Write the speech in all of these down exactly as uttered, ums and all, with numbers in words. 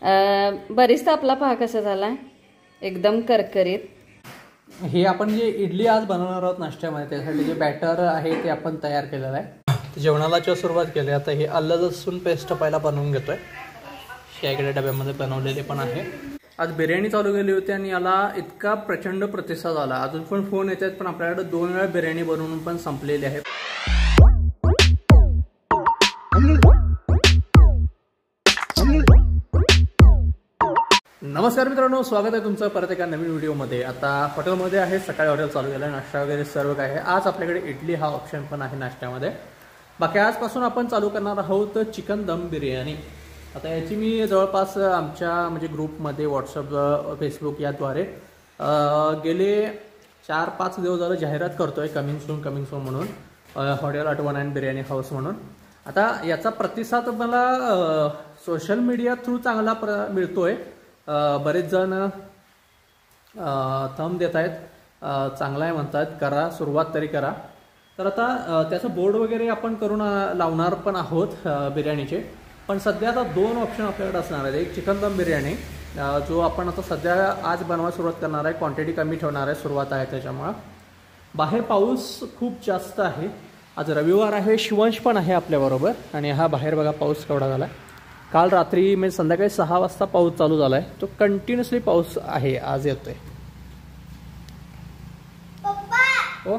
बरीच आपला पहा कसा झाला, एकदम करकरीत. हे आपण जे इडली आज बनवणार आहोत नाश्त्यामध्ये, त्यासाठी जे बॅटर आहे ते आपण तयार केलेलं आहे. जेवणाला सुरुवात केली. आता हे आलं लसूण पेस्ट पहिला बनवून घेतोय. हे इकडे डब्यामध्ये बनवलेले पण आहे. आज बिर्याणी चालू केली होती आणि याला इतका प्रचंड प्रतिसाद आला. अजून पण फोन येतात, पण आपल्याकडे दोन वेळा बिर्याणी बनवून पण संपलेली आहे. नमस्कार मित्रांनो, स्वागत आहे तुमचं परत एका नवीन व्हिडिओमध्ये. आता हॉटेलमध्ये आहे, सकाळी हॉटेल चालू केलं, नाश्ता वगैरे सर्व काय आहे. आज आपल्याकडे इडली हा ऑप्शन पण आहे नाश्त्यामध्ये. बाकी आजपासून आपण चालू करणार आहोत चिकन दम बिर्याणी. आता याची मी जवळपास आमच्या म्हणजे ग्रुपमध्ये व्हॉट्सअप, फेसबुक याद्वारे गेले चार पाच दिवस झालं जाहिरात करतोय, कमिंग सून कमिंग सून म्हणून, हॉटेल आठवण अँड बिर्याणी हाऊस म्हणून. आता याचा प्रतिसाद मला सोशल मीडिया थ्रू चांगला प्र मिळतोय. बरेच जण थंब देत आहेत, चांगला आहे म्हणतात, करा सुरुवात तरी करा. तर आता त्याचं बोर्ड वगैरे आपण करून लावणार पण आहोत बिर्याणीचे. पण सध्या आता दोन ऑप्शन आपल्याकडे असणार आहेत. एक चिकन दम बिर्याणी, जो आपण आता सध्या आज बनवायला सुरुवात करणार आहे. क्वांटिटी कमी ठेवणार आहे, सुरुवात आहे त्याच्यामुळं. बाहेर पाऊस खूप जास्त आहे. आज रविवार आहे, शिवंश पण आहे आपल्याबरोबर. आणि हा बाहेर बघा पाऊस केवढा झाला. काल रात्री म्हणजे संध्याकाळी सहा वाजता पाऊस चालू झाला आहे. तो कंटिन्युअसली पाऊस आहे, आज येतोय. ओ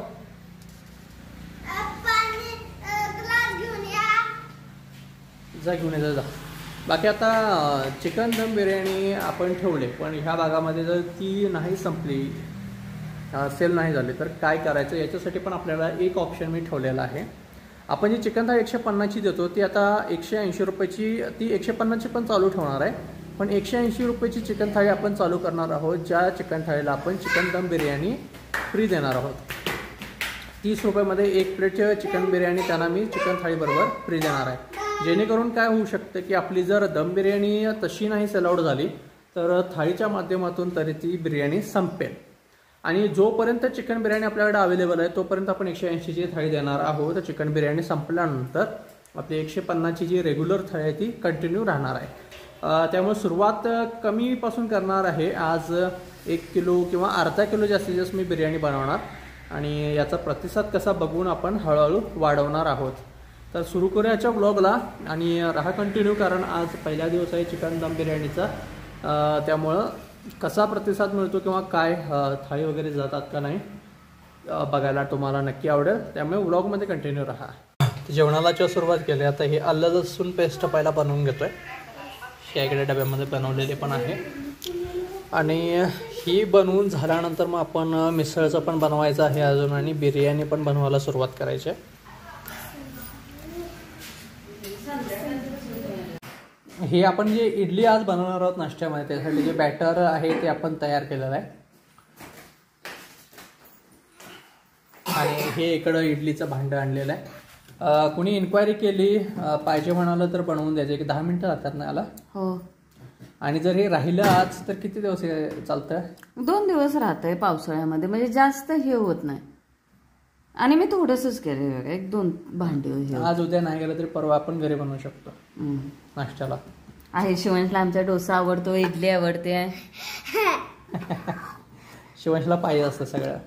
जा घेऊन ये जा. बाकी आता चिकन दम बिर्याणी आपण ठेवले, पण ह्या भागामध्ये जर ती नाही संपली, सेल नाही झाली, तर काय करायचं याच्यासाठी पण आपल्याला एक ऑप्शन मी ठेवलेला आहे. आपण जी चिकन थाळी एकशे पन्नासची देतो ती आता एकशे ऐंशी रुपयाची, ती एकशे पन्नासची पण चालू ठेवणार आहे. पण एकशे ऐंशी रुपयाची चिकन थाळी आपण चालू करणार आहोत, ज्या चिकन थाळीला आपण चिकन दम बिर्याणी फ्री देणार आहोत. तीस रुपयामध्ये एक प्लेट चिकन बिर्याणी त्यांना मी चिकन थाळीबरोबर फ्री देणार आहे. जेणेकरून काय होऊ शकतं की आपली जर दम बिर्याणी तशी नाही सेल आउट झाली, तर थाळीच्या माध्यमातून तरी ती बिर्याणी संपेल. आणि जोपर्यंत चिकन बिर्याणी आपल्याकडे अवेलेबल आहे तोपर्यंत आपण एकशे ऐंशीची थाळी देणार आहोत. चिकन बिर्याणी संपल्यानंतर आपली एकशे पन्नासची जी रेग्युलर थाळी आहे ती कंटिन्यू राहणार आहे. त्यामुळे सुरुवात कमीपासून करणार आहे. आज एक किलो किंवा अर्धा किलो जास्तीत जास्त मी बिर्याणी बनवणार आणि याचा प्रतिसाद कसा बघून आपण हळूहळू वाढवणार आहोत. तर सुरू करूया याच्या ब्लॉगला आणि राहा कंटिन्यू, कारण आज पहिला दिवस आहे चिकन दम बिर्याणीचा. त्यामुळं कसा प्रतिसाद मिळतो किंवा काय थाळी वगैरे जातात का नाही बघायला तुम्हाला नक्की आवडेल. त्यामुळे व्लॉगमध्ये कंटिन्यू राहा. जेवणाला सुरुवात केली. आता हे आलं लसूण पेस्ट पहिला बनवून घेतोय. हे इकडे डब्यामध्ये बनवलेले पण आहे. आणि ही बनवून झाल्यानंतर मग आपण मिसळचं पण बनवायचं आहे अजून, आणि बिर्याणी पण बनवायला सुरुवात करायची आहे. हे आपण जे इडली आज बनवणार आहोत नाश्त्यामध्ये, त्यासाठी जे बॅटर आहे ते आपण तयार केलेलं आहे. आणि हे इकडं इडलीचं भांडं आणलेलं आहे. कुणी इन्क्वायरी केली पाहिजे म्हणालं तर बनवून द्यायचं. एक दहा मिनटं लागतात ना याला. हो. आणि जर हे राहिलं आज तर किती दिवस चालतं? दोन दिवस राहतंय पावसाळ्यामध्ये, म्हणजे जास्त हे होत नाही. आणि मी थोडंसंच केलं, एक दोन भांडी. आज उद्या नाही गेलं तरी परवा आपण घरी बनवू शकतो नाश्त्याला. आहे शिवंशला आमचा डोसा आवडतो, इडली आवडते. शिवंशला पाहिजे असतं सगळं.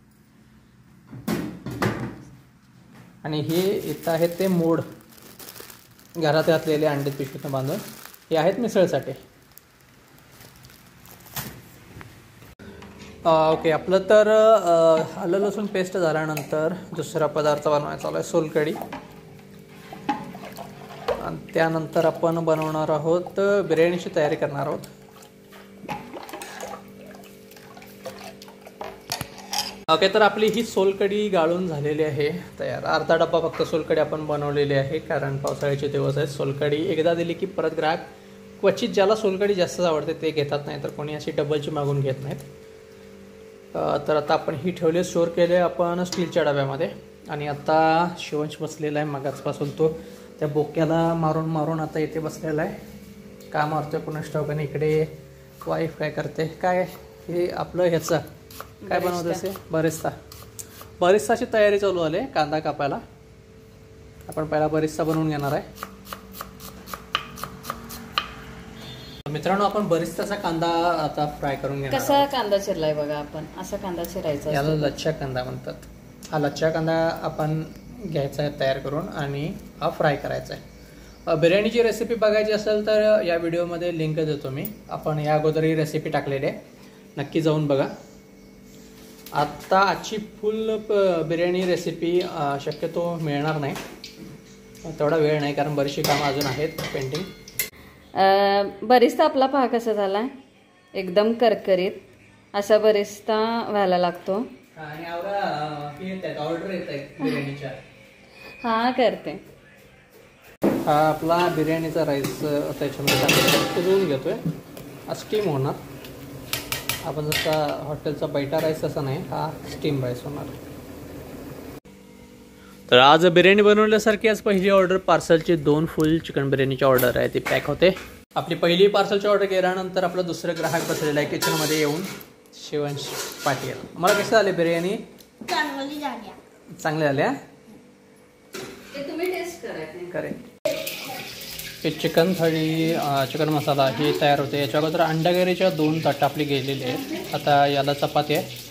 आणि हे इथं आहेत ते मोड, घरात घातलेले अंडे पिशवीतून बांधून, हे आहेत मिसळसाठी. ओके, आपलं तर आलं लसूण पेस्ट झाल्यानंतर दुसरा पदार्थ बनवायचा चालू आहे, सोलकढी. आणि त्यानंतर आपण बनवणार आहोत बिर्याणीची तयारी करणार आहोत. ओके, तर आपली ही सोलकढी गाळून झालेली आहे तयार. अर्धा डब्बा फक्त सोलकढी आपण बनवलेली आहे, कारण पावसाळ्याचे दिवस आहेत. सोलकढी एकदा दिली की परत ग्राहक क्वचित ज्याला सोलकढी जास्त आवडते ते घेतात, नाही तर कोणी अशी डबलची मागून घेत नाहीत. तर आता आपण ही ठेवले, स्टोअर केले आपण स्टीलच्या डब्यामध्ये. आणि आता शिवंश बसलेला आहे मगाचपासून, तो त्या बोक्याला मारून मारून आता इथे बसलेला आहे. का मारतोय कोणास ठाऊक नाही. इकडे वाईफ काय करते, काय हे आपलं ह्याचं काय बनवत असे, बरिस्ता. बरिस्ताची तयारी चालू आहे. कांदा कापायला आपण पहिला बरिस्ता बनवून घेणार आहे. मित्रांनो आपण बरिस्ताचा कांदा आता फ्राय करून घेणार कसा कांदा चिरलाय बघा आपण, असा कांदा चिरायचा याला लच्छा कांदा म्हणतात. हा लच्छा कांदा आपण घ्यायचा आहे तयार करून आणि हा फ्राय करायचा आहे. बिर्याणीची रेसिपी बघायची असेल तर या व्हिडिओमध्ये लिंक देतो मी. आपण या अगोदर ही रेसिपी टाकलेली आहे, नक्की जाऊन बघा. आत्ता आजची फुल बिर्याणी रेसिपी शक्यतो मिळणार नाही, तेवढा वेळ नाही कारण बरीचशी कामं अजून आहेत पेंडिंग. बरिस्ता आपला पहा कसा झाला, एकदम करकरीत असा बरिस्ता व्हायला लागतो. हा करते. हा आपला बिर्याणीचा राईस त्याच्यामध्ये टाकून शिजवून घेतोय. हा स्टीम होणार. आपण जसा हॉटेलचा बैठा राईस तसा नाही, हा स्टीम राईस होणार. तर आज बिर्याणी बनवल्यासारखी आज पहिली ऑर्डर पार्सलची दोन फुल चिकन बिर्याणीची ऑर्डर आहे, ती पॅक होते. आपली पहिली पार्सलची ऑर्डर केल्यानंतर आपलं दुसरं ग्राहक बसलेलं आहे किचनमध्ये येऊन, शिवांश पाटील. मला कसं झाले बिर्याणी? चांगले झाल्या. तुम्ही टेस्ट करा. करेक्ट. हे चिकन थाळी चिकन मसाला हे तयार होते. याच्या अगोदर अंडागरीच्या दोन ताटं आपली गेलेली आहेत. आता याला चपाती आहे,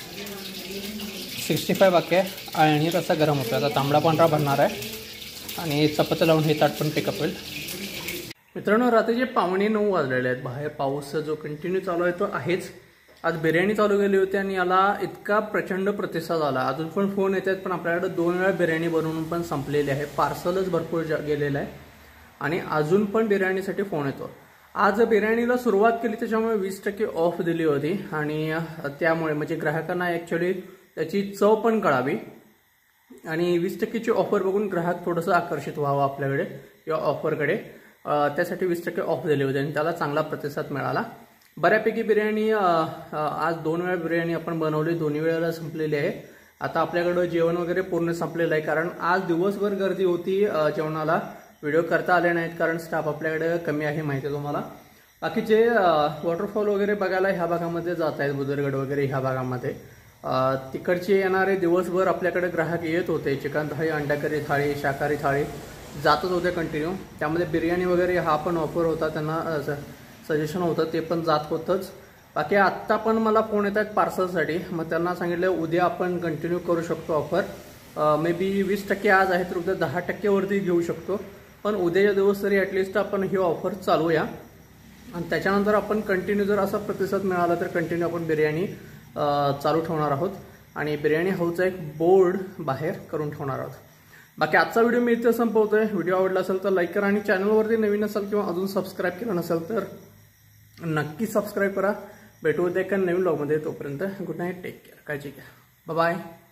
सिक्स्टी फाय बाकी आहे आणि रस्सा गरम होतो. आता तांबडा पांढरा भरणार आहे आणि चपाती लावून हे ताट पण पिकअप होईल. मित्रांनो रात्रीचे पावणे नऊ वाजलेले आहेत. बाहेर पाऊस जो कंटिन्यू चालू आहे तो आहेच. आज बिर्याणी चालू केली होती आणि याला इतका प्रचंड प्रतिसाद आला. अजून पण फोन येत आहेत, पण आपल्याकडे दोन वेळा बिर्याणी बनवून पण संपलेली आहे. पार्सलच भरपूर गेलेलं आहे आणि अजून पण बिर्याणीसाठी फोन येतो. आज बिर्याणीला सुरुवात केली त्याच्यामुळे वीस टक्के ऑफ दिली होती आणि त्यामुळे म्हणजे ग्राहकांना ॲक्च्युली त्याची चव पण कळावी आणि वीस टक्केची ऑफर बघून ग्राहक थोडंसं आकर्षित व्हावं आपल्याकडे या ऑफरकडे. त्यासाठी वीस टक्के ऑफ दिले होते आणि त्याला चांगला प्रतिसाद मिळाला. बऱ्यापैकी बिर्याणी आज दोन वेळा बिर्याणी आपण बनवली, दोन्ही वेळेला संपलेली आहे. आता आपल्याकडं जेवण वगैरे पूर्ण संपलेलं आहे कारण आज दिवसभर गर्दी होती जेवणाला. व्हिडिओ करता आले नाहीत कारण स्टाफ आपल्याकडे कमी आहे, माहिती आहे तुम्हाला. बाकीचे वॉटरफॉल वगैरे बघायला ह्या भागामध्ये जात आहेत, बुदरगड वगैरे ह्या भागामध्ये. तिकडचे येणारे दिवसभर आपल्याकडे ग्राहक येत होते. चिकन थाळी, अंडाकरी थाळी, शाकाहारी थाळी जातच होते कंटिन्यू. त्यामध्ये बिर्याणी वगैरे हा पण ऑफर होता, त्यांना सजेशन होतं, ते पण जात होतंच. बाकी आत्ता पण मला फोन येत आहेत पार्सलसाठी. मग त्यांना सांगितलं उद्या आपण कंटिन्यू करू शकतो ऑफर. मे बी वीस टक्के आज आहे तर उद्या दहा टक्केवरती घेऊ शकतो, पण उद्याच्या दिवस तरी ॲटलिस्ट आपण ही ऑफर चालूया आणि त्याच्यानंतर आपण कंटिन्यू जर असा प्रतिसाद मिळाला तर कंटिन्यू आपण बिर्याणी चालू ठेवणार आहोत आणि बिर्याणी हाऊसचा एक बोर्ड बाहेर करून ठेवणार आहोत. बाकी आजचा व्हिडिओ मी इथे संपवतोय. व्हिडिओ आवडला असेल तर लाईक करा आणि चॅनलवरती नवीन असेल किंवा अजून सबस्क्राईब केलं नसेल तर नक्की सबस्क्राईब करा. भेटू उद्या एका नवीन व्लॉगमध्ये. तोपर्यंत गुड नाईट, टेक केअर, काळजी घ्या, बाय बाय.